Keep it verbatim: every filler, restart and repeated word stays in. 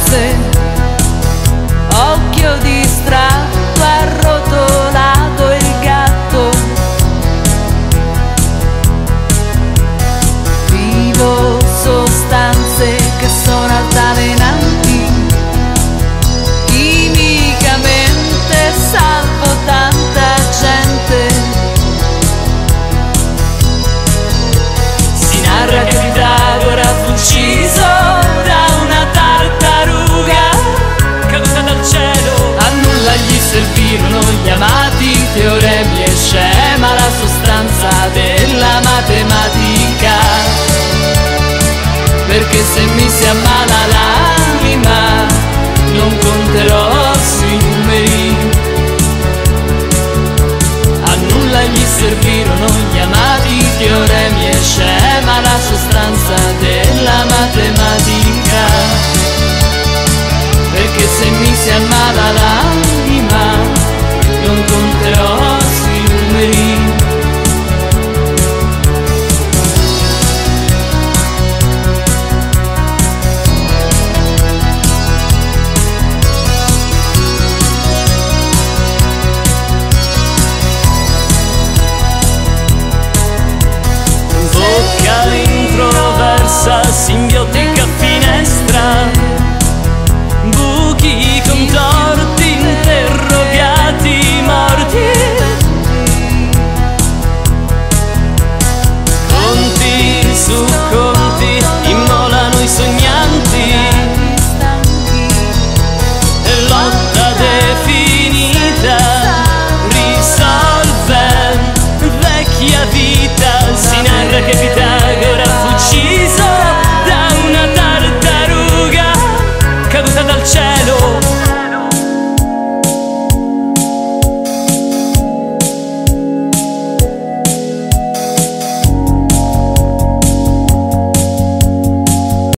sostanze, occhio distratto, arrotolato il gatto. Vivo sostanze che sono altalenanti, chimicamente salvo tanta gente. Si narra che Pitagora fu ucciso da una tartaruga caduta dal cielo. A nulla gli servirono gli amati teoremi e scema, la sostanza della matematica. Perché se mi si ammala l'anima non conterò sui numeri. A nulla gli servirono gli amati teoremi e scema, la sostanza della matematica. Perché se mi si ammala l'anima non conterò sui numeri. Bocca introversa, simbiotica finestra, buchi contorti, interrogati morti, conti su conti, immolano i sognanti, e lotta definita risolve vecchia vita. Si narra che